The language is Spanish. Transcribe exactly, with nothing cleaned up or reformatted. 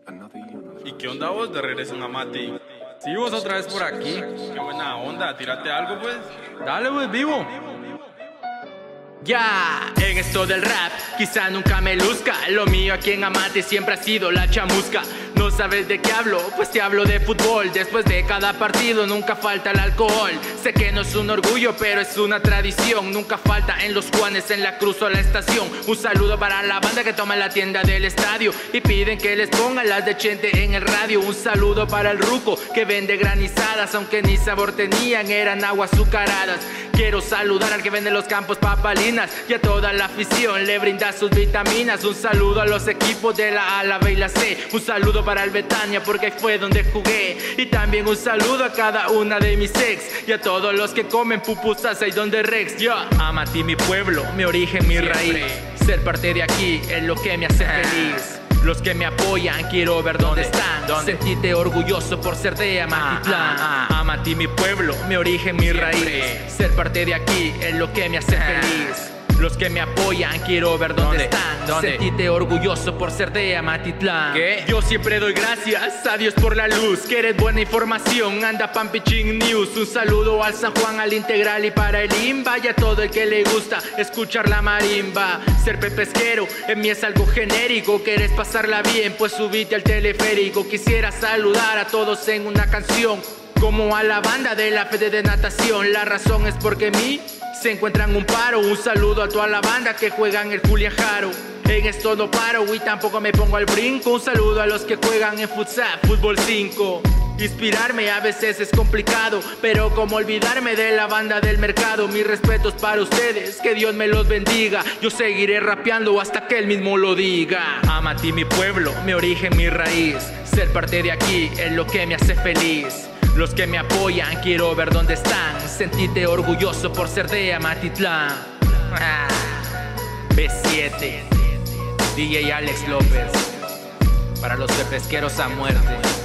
¿Y qué onda vos de regreso en Amati? Sí, vos otra vez por aquí. Qué buena onda, tírate algo pues. Dale, pues, vivo. Ya, en esto del rap, quizá nunca me luzca. Lo mío aquí en Amati siempre ha sido la chamusca. ¿No sabes de qué hablo? Pues te hablo de fútbol. Después de cada partido nunca falta el alcohol. Sé que no es un orgullo, pero es una tradición. Nunca falta en los Juanes, en la Cruz o la estación. Un saludo para la banda que toma la tienda del estadio y piden que les pongan las de Chente en el radio. Un saludo para el ruco que vende granizadas, aunque ni sabor tenían, eran agua azucaradas. Quiero saludar al que vende los campos papalinas y a toda la afición le brinda sus vitaminas. Un saludo a los equipos de la A, la B y la C. Un saludo para el Betania porque ahí fue donde jugué. Y también un saludo a cada una de mis ex y a todos los que comen pupusas ahí donde Rex. Yo, Amati mi pueblo, mi origen, mi raíz. Ser parte de aquí es lo que me hace feliz. Los que me apoyan quiero ver dónde, ¿Dónde? están. ¿Dónde? Sentirte orgulloso por ser de Amatitlán. Ah, ah, ah. Amati mi pueblo, mi origen, mi Siempre. raíz. Ser parte de aquí es lo que me hace ah. feliz. Los que me apoyan quiero ver dónde, ¿Dónde? están. ¿Dónde? Sentirte orgulloso por ser de Amatitlán. ¿Qué? Yo siempre doy gracias a Dios por la luz. Quieres buena información, anda Pampichín News. Un saludo al San Juan, al Integral y para el Imba y a todo el que le gusta escuchar la marimba. Ser pepesquero en mí es algo genérico. Quieres pasarla bien, pues subite al teleférico. Quisiera saludar a todos en una canción, como a la banda de la Fede de Natación. La razón es porque mí se encuentran un paro. Un saludo a toda la banda que juegan el Julián Jaro. En esto no paro y tampoco me pongo al brinco. Un saludo a los que juegan en futsal, fútbol cinco. Inspirarme a veces es complicado, pero como olvidarme de la banda del mercado. Mis respetos para ustedes, que Dios me los bendiga. Yo seguiré rapeando hasta que él mismo lo diga. Amati mi pueblo, mi origen, mi raíz. Ser parte de aquí es lo que me hace feliz. Los que me apoyan quiero ver dónde están. Sentirte orgulloso por ser de Amatitlán. Ah, B siete, D J Alex López. Para los pepesqueros a muerte.